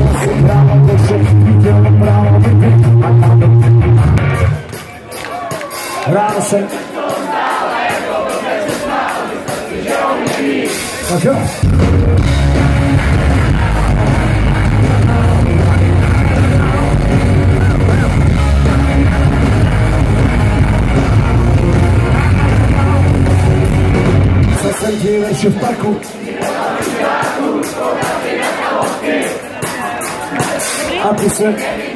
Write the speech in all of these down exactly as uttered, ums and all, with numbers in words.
Ráno se. Tak jo. Co jsem ti ještě v parku? A ty se...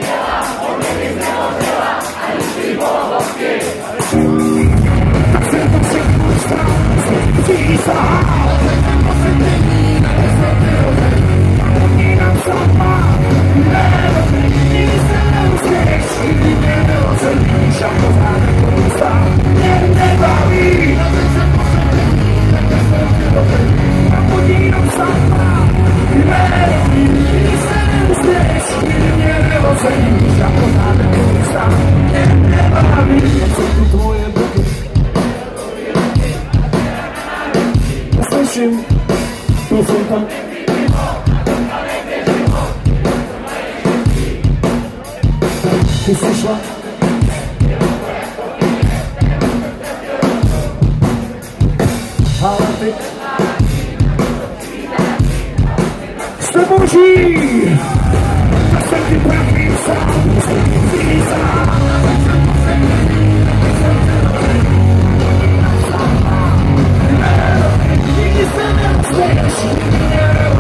Slyším, tu jsem tam. Ty jsi šla. Ale ty jste boží! A jsem ty pravý sám, jsem ty sám. Nikdy se neuspěš,